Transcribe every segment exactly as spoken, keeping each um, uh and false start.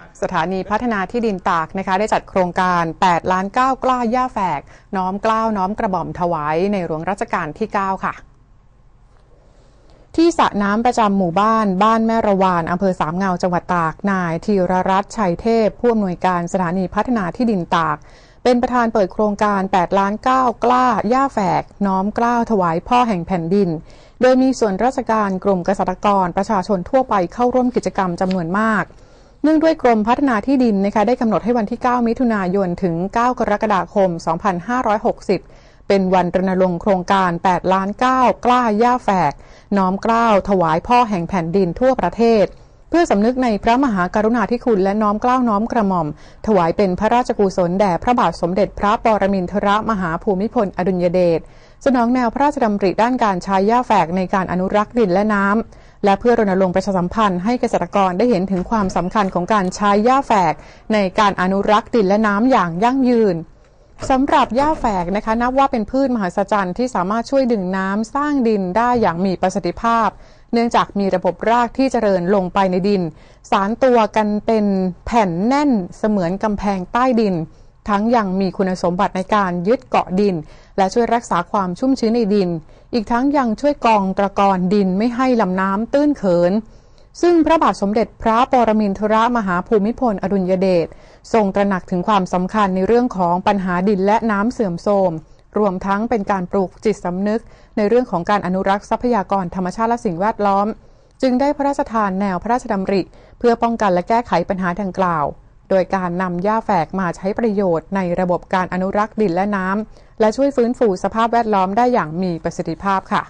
สถานีพัฒนาที่ดินตากนะคะได้จัดโครงการแปดล้านเก้ากล้าหญ้าแฝกน้อมเกล้าน้อมกระหม่อมถวายในหลวงรัชกาลที่เก้าค่ะที่สระน้ำประจำหมู่บ้านบ้านแม่ระวานอำเภอสามเงาจังหวัดตากนายธีรรัตน์ชัยเทพผู้อำนวยการสถานีพัฒนาที่ดินตากเป็นประธานเปิดโครงการแปดล้านเก้ากล้าหญ้าแฝกน้อมเกล้าถวายพ่อแห่งแผ่นดินโดยมีส่วนราชการกลุ่มเกษตรกรประชาชนทั่วไปเข้าร่วมกิจกรรมจำนวนมากเนื่องด้วยกรมพัฒนาที่ดินนะคะได้กำหนดให้วันที่เก้ามิถุนายนถึงเก้ากรกฎาคมสองพันห้าร้อยหกสิบเป็นวันรณรงค์โครงการแปดล้านเก้ากล้าหญ้าแฝกน้อมเกล้าถวายพ่อแห่งแผ่นดินทั่วประเทศเพื่อสำนึกในพระมหากรุณาธิคุณและน้อมเกล้าน้อมกระหม่อมถวายเป็นพระราชกุศลแด่พระบาทสมเด็จพระปรมินทรมหาภูมิพลอดุลยเดชสนองแนวพระราชดำริด้านการใช้หญ้าแฝกในการอนุรักษ์ดินและน้ำและเพื่อรณรงค์ประชาสัมพันธ์ให้เกษตรกรได้เห็นถึงความสำคัญของการใช้หญ้าแฝกในการอนุรักษ์ดินและน้ำอย่างยั่งยืนสำหรับหญ้าแฝกนะคะนับว่าเป็นพืชมหัศจรรย์ที่สามารถช่วยดึงน้ำสร้างดินได้อย่างมีประสิทธิภาพเนื่องจากมีระบบรากที่เจริญลงไปในดินสานตัวกันเป็นแผ่นแน่นเสมือนกำแพงใต้ดินทั้งยังมีคุณสมบัติในการยึดเกาะดินและช่วยรักษาความชุ่มชื้นในดินอีกทั้งยังช่วยกองตะกอนดินไม่ให้ลำน้ำตื้นเขินซึ่งพระบาทสมเด็จพระปรมินทรมหาภูมิพลอดุลยเดชทรงตระหนักถึงความสำคัญในเรื่องของปัญหาดินและน้ำเสื่อมโทรมรวมทั้งเป็นการปลูกจิตสำนึกในเรื่องของการอนุรักษ์ทรัพยากรธรรมชาติและสิ่งแวดล้อมจึงได้พระราชทานแนวพระราชดำริเพื่อป้องกันและแก้ไขปัญหาดังกล่าวโดยการนำหญ้าแฝกมาใช้ประโยชน์ในระบบการอนุรักษ์ดินและน้ำและช่วยฟื้นฟูสภาพแวดล้อมได้อย่างมีประสิทธิภาพค่ะ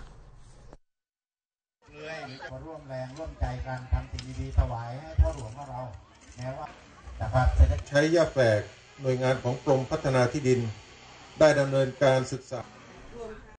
มาร่วมแรงร่วมใจกันทำสิ่งดีๆถวายให้พ่อหลวงของเราแม้ว่าใช้หญ้าแฝกหน่วยงานของกรมพัฒนาที่ดินได้ดำเนินการศึกษา